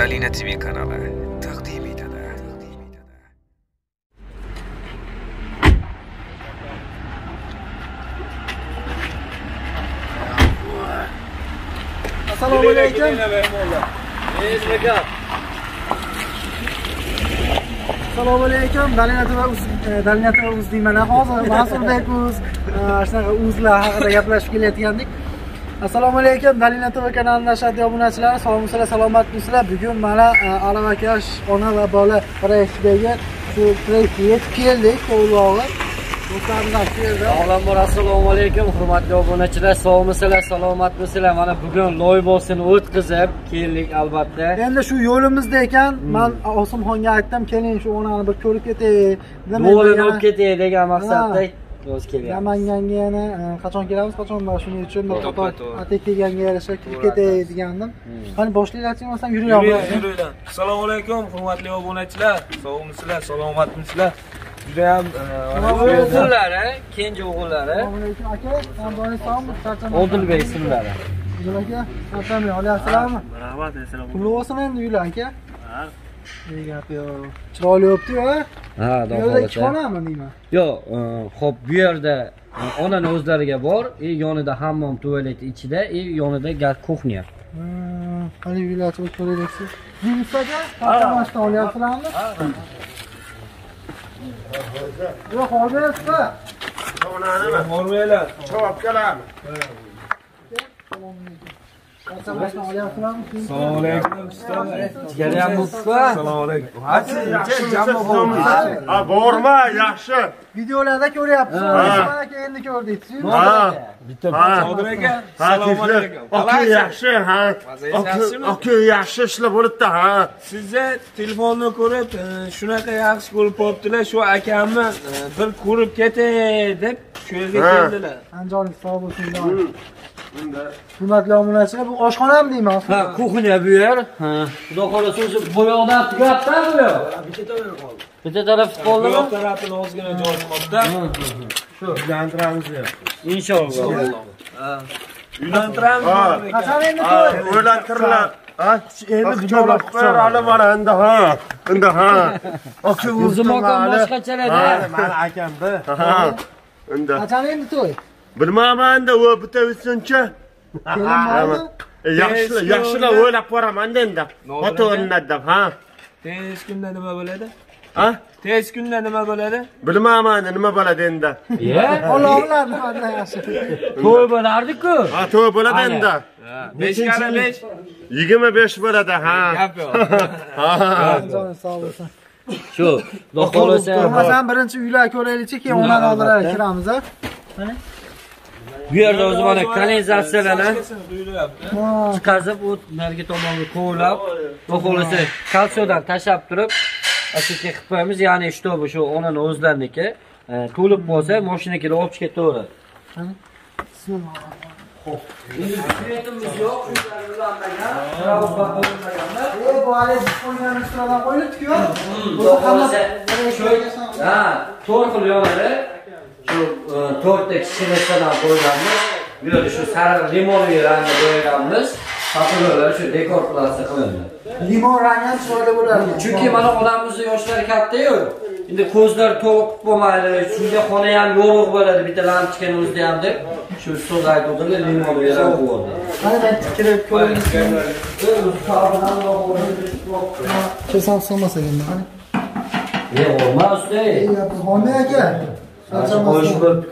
Dalina TV kanali taqdim etadi. Assalomu alaykum. Assalomu alaykum. Dalina TV uz deyman. Hozir Mansurbek uz shunaqa uzlar haqida gaplashib kelayotgandik. Assalomu alaykum. Dalina TV kanalining ashaddiy obunachilari, sog'misizlar, salomatmisizlar? Bugun mana Aravakash ona va bola proyektidagi shu proyektga yetib keldik, to'g'rirog'i. Avvalambor assalomu alaykum hurmatli obunachilar, sog'misizlar, salomatmisizlar? Mana bugun loyihasini o'tkazib keldik albatta. Endi shu yo'limizda ekan, men Osimxonga aytdim, keling shu onani bir ko'rib ketay. Yo'lini olib ketay degan maqsadda o'z kelyapmiz. Namanganga yana qachon kelamiz, qachon bor shuning uchun atek kelganga yarasha kirib ketay degandim. Qani boshlaylarchi bo'lsam yuringlar. Assalomu alaykum hurmatli obunachilar, sog'misizlar, salomatmisizlar? Judayam o'g'illari, kenja o'g'illari. Aka, sog'mi? Odilbek ismlari. Aka, salom alaykum. marhamat, assalomu Pul olsin endi uylar aka. Ha. Ne gap yo. Chiroyli o'pdi yo. Ha, Yo'lda chiqonami deyman. Yo'q, xo'p, bu yerda onani o'zlariga bor, yonida hammom, tualet ichida, yonida gaz kuxnya. Qani uylarni ko'raylik. Dinsaga qatnashdan olyapsizlarmi? Yo'q, hozirda. Hormaylar. Javob keladi. Qatnashdan olyapsizlarmi? Assalomu alaykum. Jigaram bo'lsa. Assalomu alaykum. Ha, borma, yaxshi. Videolarda ko'ryapsiz. Mana aka endi ko'rdik. Bitta Chodir aka. Assalomu alaykum. Aka yaxshi, ha. Aka yaxshi ishlar bo'libdi, ha. Sizni telefonni ko'rib, shunaqa yaxshi bo'lib qolibdilar. Shu akamni bir ko'rib ketay deb shu yerga keldilar. Anjoningiz sog' bo'lsin. Hurmatli obunachilar, bu oshxonami deyman? Ha, kuxnya bu yer. Ha, xudo xolasa o'sha boyoqdan tugabda bu yer. Bitta taraf qoldimi? Bu tarafini ozgina joy qolibdi. Shu uylantiramiz. Inshaalloh. Uylantiramiz. Qachon endi to'y? Uylantiringlar. Ha, endi bujoqlab qo'yarali mana endi, ha. Endi ha. Aka O'zim akam boshqachalarda. Meni akamda. Ha. Endi. Qachon endi to'y? Bilmayman endi, u bitta o'tsinchi. Kelin bormi? Yaxshilab o'ylab ko'raman endi. Ota o'rnatdim, ha. Tez kunda nima bo'ladi? Ha? Tez kunda nima bo'ladi? Bilmayman nima bo'ladi endi. Alloh bilan nimadan yaxshi. To'y bo'lardi-ku. Ha, to'y bo'ladi endi. 5 25 bo'ladi, ha. Gap yo'q. Anjoningiz sog' bo'lsin. Shu, xudo xolasa. Bo'lmasam birinchi uylar ko'raylikchi, keyin onani oldilariga kiramiz, ha. Bu yerda o'zi mana kanalizatsiyalarni chiqazib, u narigi tomonga qo'llab, xudo xolasa kalsiyodan tashab turib, ashika qilib qo'yamiz, ya'ni shtobi shu onani o'zlariniki, to'lib bo'lsa, mashinaga olib chiqib ketaveradi. Xo'p. Internetimiz yo'q, shunday ulanmagan, bu hali qo'ygan ustidan qo'yilibdi-ku. Bu hamma ha, 4 xil yonlari shu 4 ta kichkinachadan qo'yganmiz. Bu yerda shu sariq limonli rangda qo'yganmiz. Papilyolar shu dekoratsiya qilindi. Limon rangi ham chiroyli bo'ladi. Chunki mana odamimizning yoshlari katta-yu. Endi ko'zlar to'q bo'lmaydi, shunga xona ham yorug' bo'ladi, bitta lampochkani o'zida ham deb shu so'z aytuvdilar, limonli rang qo'ydi. Mana men tikirib ko'raylik. Kesam solmas ekan, qani. Olmaz ey. Xonda aka. Qo'yib bo'libdi-ku.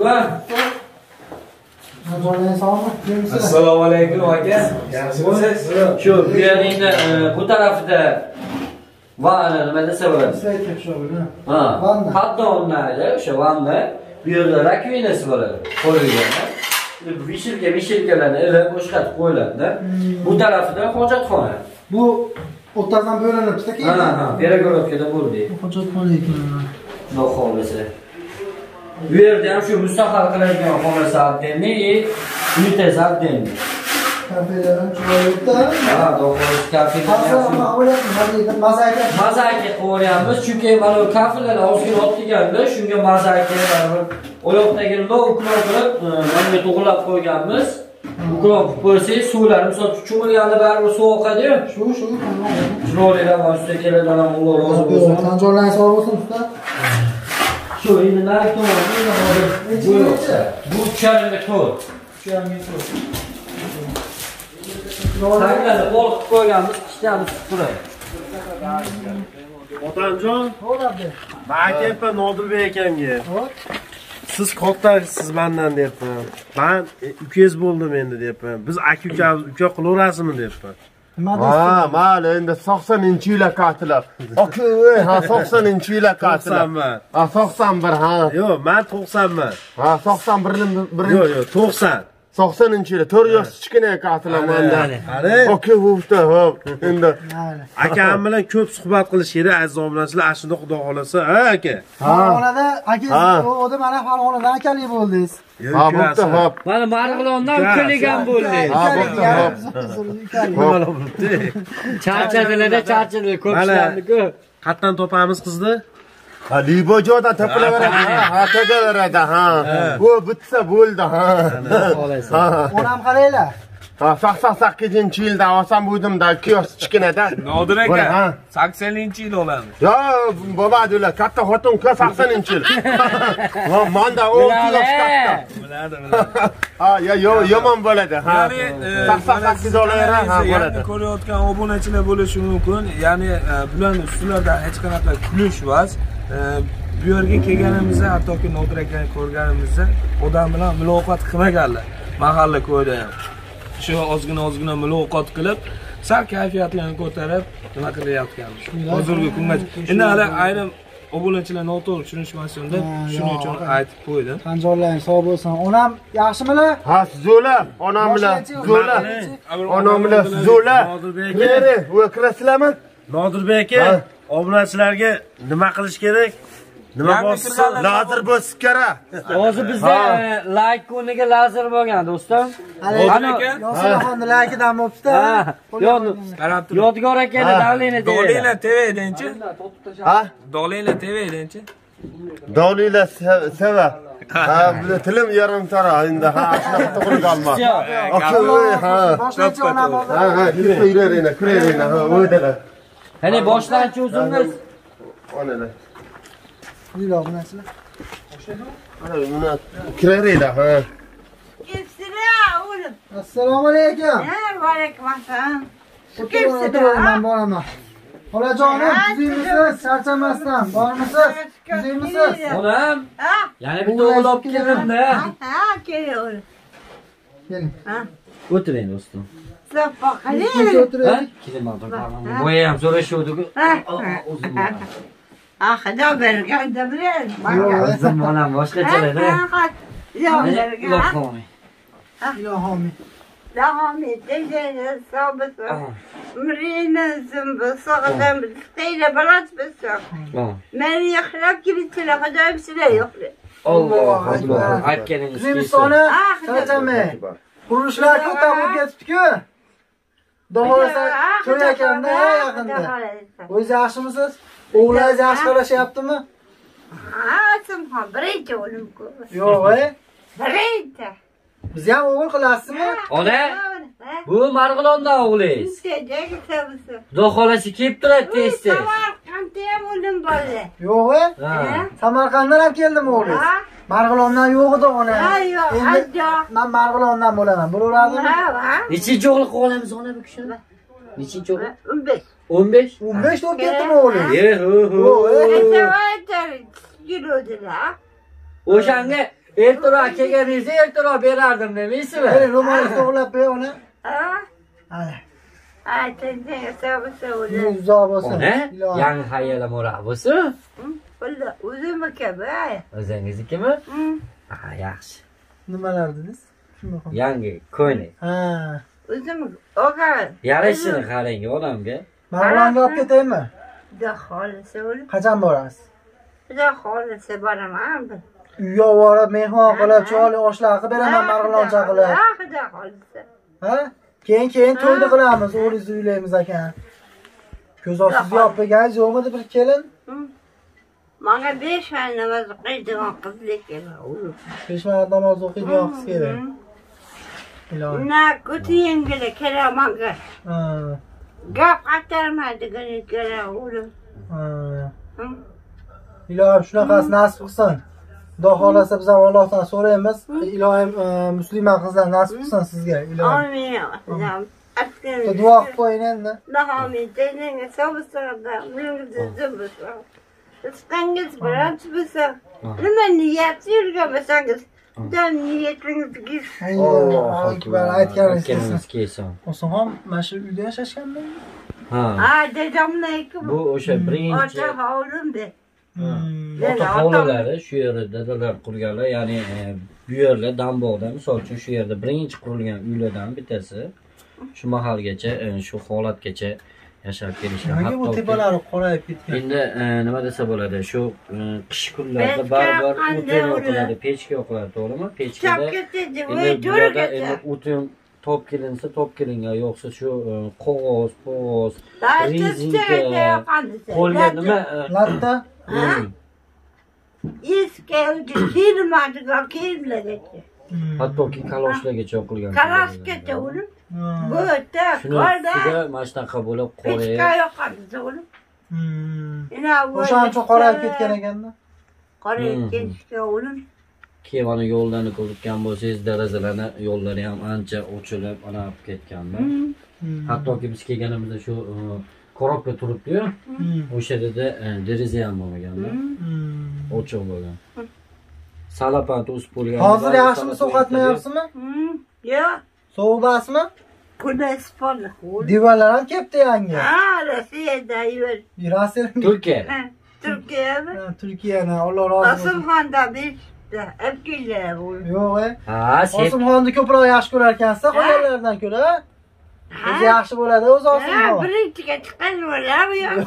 Assalomu alaykum aka. Yaxshimisiz? Shu bu yeringda bu tarafida vana nima desa bo'ladi? Ha, hatto o'rnaydi, o'sha vanna. Bu yerda rakvinasi bo'ladi, qo'yilgan. Vishilkalarni ilib boshqatib qo'yiladi. Bu tarafida hojatxona. Bu o'rtadan bo'linibdi keyin. Ha, peregorovkada bo'ldi. Hojatxona ekan. Xudo xolasa. Bu yerda ham shu mustaqil qiladigan xonasi atdeni, unitasi atdeni. Kafelardan chiroyli. Ha, do'xtir kafelar. Mazaki qo'yamiz, chunki mana bu kafelar ozgina otdiganda, shunga mazaki baribir oyoqdagi low qilib, mana to'g'rilab qo'yganmiz. Ko'p bo'lsangiz suvlar, misol cho'milganda baribir sovuq qadiyu. Shu, tamam. Chiroylilar mana ustiga keladilar, Alloh rozi bo'lsin. Tanjorlarni sog' bo'lsin usta. Shu endi nari tomonda bu chalinga to'rt. Taglarni qo'l qilib qo'yganmiz, kishtamiz turay. Otamjon, Bo'ladi. men aytyapman Nodirbek akamga. Siz kattasiz mendan deyapman. Men ukangiz bo'ldim endi deyapman. Biz aka-ukamiz uka qilaverasizmi deyapman. Ha, mayli, endi 90-yillar qatilar. Aka, ha 90-yillar qatilar. 90man. Ha 91 ha. Yo'q, men 90man. Ha 91 Yo'q, 90. 90-yillar 4 yosh kichkina qatilar menda. Aka, o'fta, hop. Endi akam bilan ko'p suhbat qilish kerak, aziz obunachilar. Ashunda Xudo xolasa, ha aka. Farg'onada akangiz o'da mana Farg'onadan akalik bo'ldingiz. Ha, bo'pti, hop. Mana Marg'ilondan ukaligan bo'ldi. Ha, bo'pti, hop. Charchadilar-da, charchadilar ko'pchilarni-ku. Qayerdan topamiz qizni? Ha, Libojodan topilaveradi. Ha, topilaveradi, ha. Bu bitsa bo'ldi, ha. Onam qaranglar. Ha, 88-yilda olsam bo'ydimda, 2 yosh kichkinada. Nodir aka, 80-yil olamiz. Yo, bobadula, katta xotin 80-yil. Ha, manda 6 yosh katta. Biladi. Ha, yomon bo'ladi, ha. 88 olaveradi, ha, bo'ladi. Ko'rayotgan obunachilar bo'lishi mumkin. Ya'ni bularning ustilarda hech qanaqa kulish emas. Bu yerga kelganimizda, hattoki Nodir akani ko'rganimizda odam bilan muloqot qilmaganlar. Mahalla ko'yda ham. Shu ozgina muloqot qilib, sal kayfiyatlarni ko'tarib, nima qilayotganmiz. Hozirgi kungacha. Endi hali ayrim obunachilar noto'g'ri tushunishmasin deb, shuning uchun aytib qo'ydim. Tanjorlaring sog' bo'lsin. Onam yaxshimilar? Ha, zo'la, onam bilan zo'la. Onam bilan zo'la. Kiradi, va kirasizlarmi? Nodirbek aka, obunachilarga nima qilish kerak? Nima bo'lsa, lazer bosib kerak. Hozir bizda like o'rniga lazer bo'lgan, do'stim. Ana Yosirxonni lakidan bo'libdi. Qarab tur. Yodgor akani Dalina Dolina TV deyinchi. Ha? Dolina TV deyinchi. Dolila seva. Ha, tilim yarim tara endi, ha, shunaqa to'g'ri qolma. Aka, ha. Boshlanchi onam oldi. Ha, kiraverina, ha, o'ydalar. Qani boshlanchi o'zingiz. Onalar. Uylar bunachilar. Ana, buni kiraverina, ha. Assalomu alaykum. Va alaykum assalom. Men boraman. Xolajonim, tuzimisiz? Charchamasdan, bormisiz? Tuzimisiz? Onam, yana bitta o'g'il olib keldim-da. Ha, keling. Keling. O'tiring, do'stim. Sappa qaling. O'tiraylik. Keling, bo'yi ham so'rashuvdi-ku. O'zim. Xudo berganda bilan. O'zim bolam boshqachalar-da. Ilohim. Ilohim, tejani sabit. Umrina zımbısağdan bittiyle balat bisaq. Men yaxlab kelibdilar, Xudoyim sizlar yo'qlar. Alloh, aytganingiz kelsin. Zimistoni charchamang. Qurilishlar ko'tab bo'lib ketibdi-ku. Do'g'risi to'yakanda yaqinda. O'zingiz yaxshimisiz? O'g'lingiz yaxshi qarashyaptimi? Ha, simha birinchi o'lim-ku. Yo'q, birinchi. Biz ham o'g'il qilasizmi? Ona, bu Marg'ilondan o'g'lingiz. Xudo xolasi kelib turadi tezda. Samarqandda ham o'lim bo'ldi. Yo'q, Samarqanddan ham keldimi o'g'lingiz? Marg'ilondan yo'q edi ona. Ha, yo'q, men Marg'ilondan bo'laman. Bo'laveradimi? Nechinchi o'g'il qilamiz ona bu kishini? Nechinchi o'g'il? 15. 15? 15 to'p ketdimi o'g'lingiz? O'shanga ertaroq kelganingizda ertaroq berardim demaysizmi? Ro'molingizni to'g'rilab ber ona. Uzoq bo'lsin. Ona, yangi hayyalam o'raq bo'lsin. O'zimniki bu. O'zingiznikimi? Ha, yaxshi. Nimalar dedingiz? Yangi ko'ylak. Ha. O'zimniki. O'g'a. Yarashini qarang odamga. Marg'ilonga olib ketaymi? Xudo xolisa o'lim. Qachon borasiz? Xudo xolisa boraman. Uyga borib mehmon qilib, chiroyli oshlar qilib beraman Marg'iloncha qilib. Ha, Xudo xolisa. Ha? Keyin to'yda qilamiz, o'g'lingizni uylaymiz ekan. Ko'z ostiga olib berganingiz yo'qmidi bir kelin? Menga 5 vaqt namoz o'qiydigan qizlik kerak. 5 vaqt namoz o'qiydigan qiz kerak. ilohim. Na ko'tiyingga keramanga. Gap qaytarmaydigini kerak o'lim. Ilohim shunaqasi nasib qilsin. Xudo xolasa biz ham Allohdan so'raymiz. Ilohim musulmon qizlar nasib qilsin sizga. Ilohim. Amin. Duo qilib qo'ying endi. Amin. Teningga sabrsizda, umringizni bo'lsin. Rizqingiz birinchi bo'lsa, nima niyat yurgan bo'lsangiz, dan niyatingiz Allohu akbar aytganingiz kelsin. Osimxon mana shu uyda yashashganmi? Ha, dadamniki bu o'sha birinchi ota hovlimda. ota hovlilari shu yerda dadalar qurganlar, ya'ni bu yerda Dambog'da misol uchun shu yerda birinchi qurilgan uylardan bittasi. Shu mahalgacha, shu holatgacha yashab kelishgan. Nega bu tepalari qorayib ketgan? Endi nima desa bo'ladi, shu qish kunlarida baribir o'tin yoqiladi, pechka yoqiladi, to'g'rimi? Pechkada endi burada endi o'tin top kelinsa top kelinga, yo'qsa shu qog'oz, rezinka, qo'lga nima latta Eski kiyilmadigan kiyimlargacha. hattoki kaloshlargacha yoqilgan. Kaloshgacha o'lim. Bu yerda shuni ustiga mana shunaqa bo'lib qorayib. Pechka yoqadi o'lim. O'shancha qorayib ketgan ekanda. Qorayib ketishga o'lim. Keyin ana yo'llarni ko'rgan bo'lsangiz, derazalarni yo'llari ham ancha ochilib, ana olib ketganda. Hattoki biz kelganimizda shu korobka turibdi-yu. O'sha yerda deraza ham bo'lmaganda. Ochiq bo'lgan. Salapan to'sib bo'lgan. Hozir yaxshimi, sovqatmayapsizmi? Yo'q. Sovuqbasmi? Pullar spolli. Divarlar ham ketdi yangi. Ha, Rossiyada yur. Rossiya. Turkiya. Turkiyada. Turkiyadan Alloh rozi bo'lsin. Osimxonda berishdi. Abgillar bo'ldi. Yo'q, Ha, sen Osimxonni ko'proq yaxshi ko'rar ekansiz, qolganlardan ko'ra. O'zi yaxshi bo'ladi o'zi Osimxon. Birinchiga chiqqan bo'lar yo'q.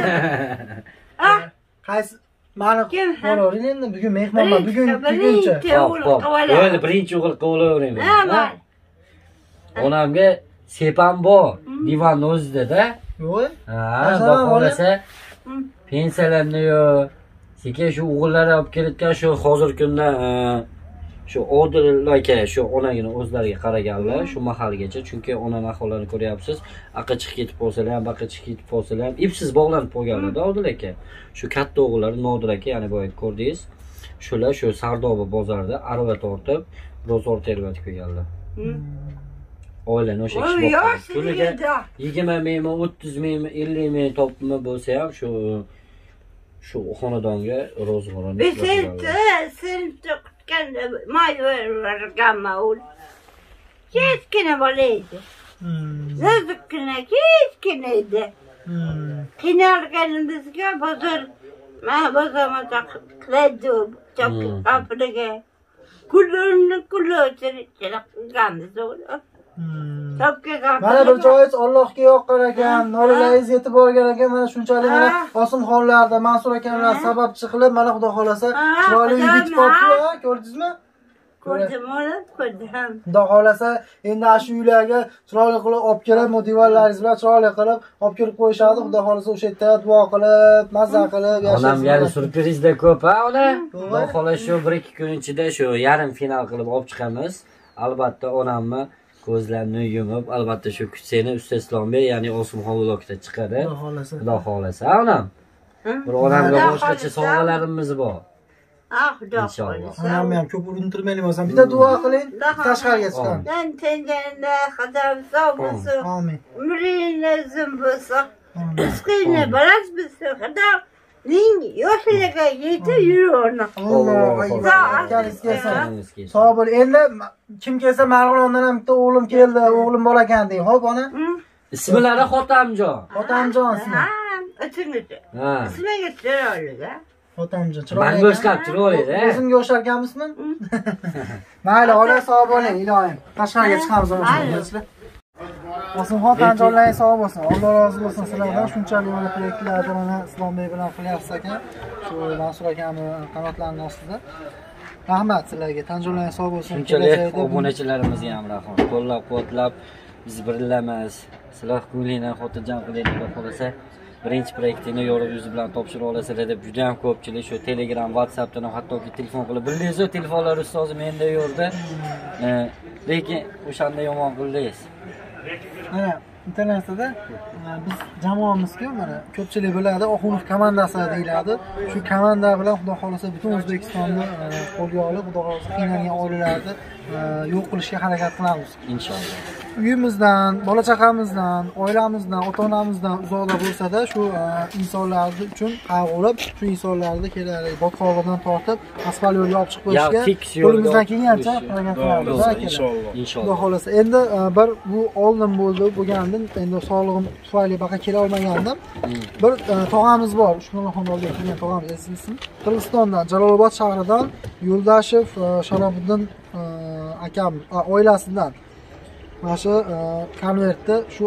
Qaysi mani Kim? qo'yavering endi bugun mehmonman, buguncha. O'zi birinchi o'g'il qilaverayman. Onamga sepan bor, divanni o'zida-da. Yo'q. Ha, xudo xolasa pensiyalarni yo'q. Sekin shu o'g'illari olib kelayotgan shu hozirgi kunda shu Odil aka shu onagini o'zlariga qaraganlar shu mahalgacha, chunki onani ahvollarini ko'ryapsiz. Aqa chiqib ketib qolsalar ham, baqa chiqib ketib qolsalar ham ipsiz bog'lanib qolganlar-da Odil aka. Shu katta o'g'illari Nodir aka, ya'ni boya ko'rdingiz. Shular shu Sardoba bozorida arava tortib, bozor tergatib kelganlar. Oilani o'sha kishi boqadi. Kuniga 20 mingmi, 30 mingmi, 50 ming topimi bo'lsa ham shu xonadonga ro'zg'orini sen tutganda may verganma ul. Kechgina bola edi. Nazukkina kechgina edi. Qiynalganimizga bozorda qiladi qapliga. Kullarni qilganmiz. Mana bir joyingiz Allohga yoqqan ekan, nolaringiz yetib borgan ekan, mana shunchalik mana Osimxonlarda Mansur akamlar sababchi qilib, mana Xudo xolasa chiroyli uy bitib qolibdi-ku, ko'rdingizmi? Ko'rdim. Xudo xolasa endi shu uylarga chiroyli qilib olib kelib, divarlaringiz bilan chiroyli qilib olib kelib qo'yishadi. Xudo xolasa o'sha yerda duo qilib, mazza qilib yashaysiz. Onamga surprizda ko'p, ha, ona. Xudo xolasa shu 1-2 kun ichida shu yarim final qilib olib chiqamiz. Albatta onamni ko'zlarini yumib, albatta shu kuchseni Usta Islombek, ya'ni Osimxon vlogda chiqadi. Xudo xolasa, onam. Bir onamga boshqacha sovg'alarimiz bor. Xudo xolasa. Onamni ham ko'p urintirmaylik bo'lsam, bitta duo qiling, tashqariga chiqing. Sen tenganda qadam sog' bo'lsin. Amin. Umringiz uzun bo'lsin. Rizqingiz baland bo'lsin. Xudo ning yoshligiga yetib yursin. Alloh sog' bo'ling. Endi kim kelsa Marg'ilondan ham bitta o'g'lim keldi, o'g'lim bor ekan deng. Xo'p, ona. Ismlari Xotamjon. Xotamjon ismi. Ismingiz. Ha. Ismingiz chiroyli-da. Xotamjon chiroyli. Menga o'xshab chiroyli-da. O'zimga o'xshar ekanmisizmi? Mayli, ona sog' bo'ling, ilohim. Tashqariga chiqamiz o'zimizlar. Osimxon tanjonlaring sog' bo'lsin. Alloh rozi bo'lsin sizlardan. Shunchalik mana proyektlarni mana Islombek bilan qilyapsiz ekan. Shu Mansur akami qanotlarining ostida. Rahmat sizlarga. Tanjonlaring sog' bo'lsin. Shunchalik obunachilarimizga ham rahmat. Qo'llab-quvvatlab biz birlamiz. Sizlar ko'ngilingdan xotirjam qiling deb qolsa, birinchi proyektingni yorib yuzi bilan topshira olasizlar deb juda ham ko'pchilik shu Telegram, WhatsAppdan hattoki telefon qilib bildingiz-ku, telefonlar ustozi menda yo'qdi. Lekin o'shanda yomon qildingiz. Mana internetda biz jamoamizga mana ko'pchilik biladi, Oxunov komandasi deyiladi. Shu komanda bilan xudo xolasa butun O'zbekistonni qo'lga olib, xudo xolasa qiynalgan oilalarni yo'q qilishga harakat qilamiz. Inshaalloh. Uyimizdan, bola chaqamizdan, oilamizdan, ota-onamizdan uzoqda bo'lsa-da, shu insonlar uchun qayg'urib, shu insonlarni kerak botqog'idan tortib, asfalt yo'lga olib chiqib qo'yishga qo'limizdan kelgancha harakat qilamiz. Inshaalloh. Xudo xolasa. Endi bir bu oldin bo'lgandan, endi sog'lig'im tufayli baqa kela olmagandim. Bir tog'amiz bor, Ushmonaxonlarga kelgan tog'amiz esingizmi? Qirg'izistondan, Jalolobod shahridan Yo'ldashev Sharofiddin akam oilasidan mana shu konvertni shu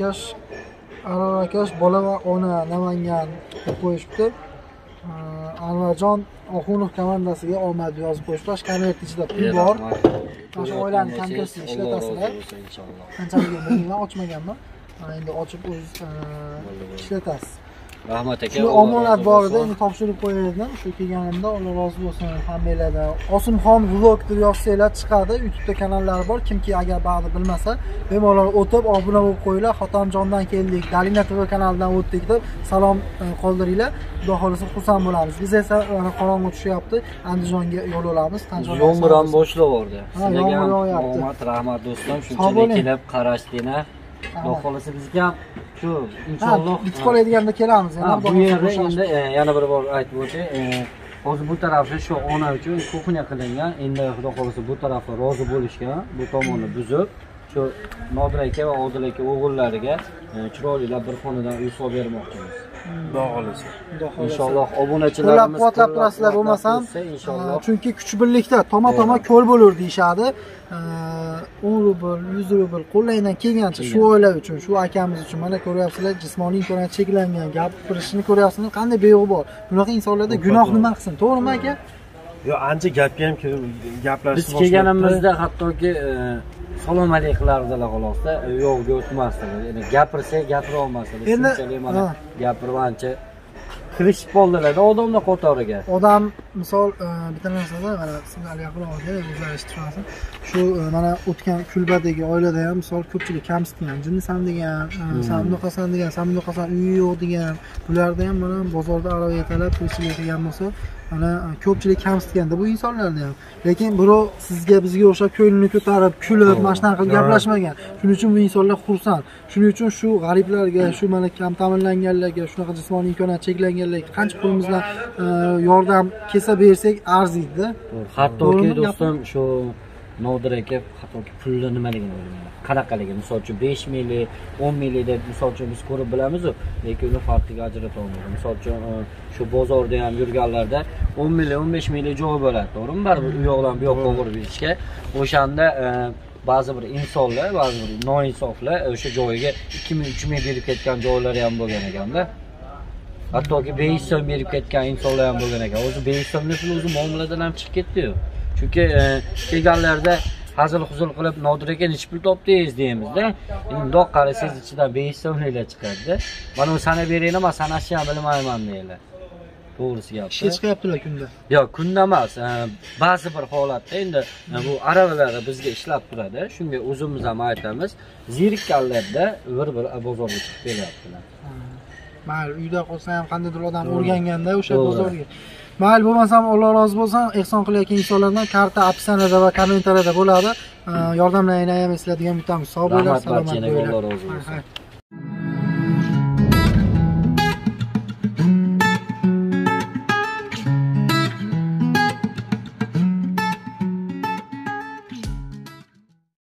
Aravakesh bola va ona Namangan deb qo'yishibdi. Anvarjon Oxunov komandasiga omad yozib qo'yishdi. Shu konvert ichida pul bor. Mana shu oilani kamkasini ishlatasizlar. Inshaalloh. Qanchaligini bilmayman, ochmaganman. Endi ochib o'z ishlatasiz. Rahmat aka. Shu omonat bor edi, endi topshirib qo'yardim. Shu kelganimda Alloh rozi bo'lsin hammalardan. Osimxon vlog deb yozsanglar chiqadi. YouTube'da kanallari bor. Kimki agar ba'zi bilmasa, bemalol o'tib obuna bo'lib qo'yinglar. Xotamjondan keldik, Dalina TV kanalidan o'tdik deb salom qoldiringlar. Xudo xolasa xursand bo'lamiz. Biz esa qorong'i tushyapti. Andijonga yo'l olamiz. Yomg'ir ham boshlaverdi. Sizlarga yog'yapti. Rahmat do'stim, shunchalik kelib qarashdinglar. Xudo xolasa bizga ham shu inshaalloh bitib qoladiganida kelamiz. Bu yerda endi yana bir bor aytib o'tay. Hozir bu tarafda shu ona uchun kuxnya qilingan. Endi xudo xolasa bu tarafga rozi bo'lishgan, bu tomonni buzib, shu Nodir aka va Odil aka o'g'illariga chiroyli bir xonadan uy solib bermoqchimiz. Xudo xolasa. Inshaalloh obunachilarimiz qo'llab turasizlar bo'lmasam, inshaalloh. Chunki kuch birlikda toma ko'l bo'lur deyshadi. 10 rubl, 100 rubl qo'llaydan kelgancha shu oila uchun, shu akamiz uchun mana ko'ryapsizlar, jismoniy imkoniyat cheklangan, gapirishni ko'ryapsizlar, qanday beg'u bor. Bunaqa insonlarda gunoh nima qilsin, to'g'rimi aka? Yo, ancha gapga ham gaplashib biz kelganimizda hattoki salom alaykumlardilar xolosda, yo'qga o'tmasdilar. Ya'ni gapirsa gapira olmasdilar. Shunchalik mana gapirib ancha kirishib qoldilar odamlar qatoriga. Odam misol bitta narsada mana sizlarga yaqin olgan, o'zlariz tushunasiz. Shu mana o'tgan kulbadagi oilada ham misol ko'pchilik kamsitgan, jinnisan degan, samduqasan degan, samduqasan uyi yo'q degan, bularda ham mana bozorda arava yetalab tirikchilik qilgan bo'lsa, mana ko'pchilik kamsitganda bu insonlarda ham. Lekin birov sizga bizga o'xshab ko'nglini ko'tarib, kulib, mana shunaqa qilib gaplashmagan. Shuning uchun bu insonlar xursand. Shuning uchun shu g'ariblarga, shu mana kam ta'minlanganlarga, shunaqa jismoniy imkoniyat cheklanganlarga qancha qo'limizdan yordam kelsa bersak arziydi. Hattoki do'stim shu Nodir aka hattoki pulni nimaligini bilmayman. Qanaqaligi, misol uchun 5 minglik, 10 minglik deb misol uchun biz ko'rib bilamiz-ku, lekin uni farqiga ajrata olmaymiz. Misol uchun shu bozorda ham yurganlarda 10 minglik, 15 minglik joy bo'ladi, to'g'rimi? Baribir u yoqdan bu yoqqa o'g'irib berishga. O'shanda ba'zi bir insonlar, ba'zi bir noinsoflar o'sha joyiga 2 ming, 3 ming berib ketgan joylari ham bo'lgan ekanda. Hattoki 500 so'm berib ketgan insonlar ham bo'lgan ekan. O'zi 500 so'mlik pul o'zi muomaladan ham chiqib ketdi-yu. Chunki kelganlarda hazil-huzul qilib Nodir aka necha pul topdingiz deymizda. Endi bundoq qarasangiz ichidan 500 so'mliklar chiqadi-da. Mana uni sanab beringlar, men sanashni ham bilmayman deylar. To'g'risi gap. Ishga chiqyaptilar kunda. Yo'q, kunda emas. Ba'zi bir holatda endi bu aravalar bizga ishlab turadi. Shunga o'zimiz ham aytamiz, zerikkanlarda bir bozorga chiqib kelyaptilar. Mayli, uyda qolsa ham qandaydir odam o'rganganda o'sha bozorga. Mayli, bo'lmasam Alloh rozi bo'lsin, ehson qilayotgan insonlardan karta opsiyada va kommentariyada bo'ladi. Yordamlaringlar ham eslatadigan bitamiz. Sog' bo'linglar, salomat bo'linglar. Alloh rozi bo'lsin.